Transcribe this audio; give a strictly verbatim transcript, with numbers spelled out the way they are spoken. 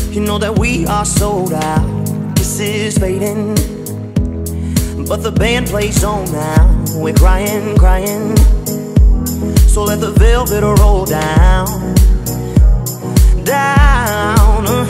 You know that we are sold out. This is fading, but the band plays on now. We're crying, crying, so let the velvet roll down, down.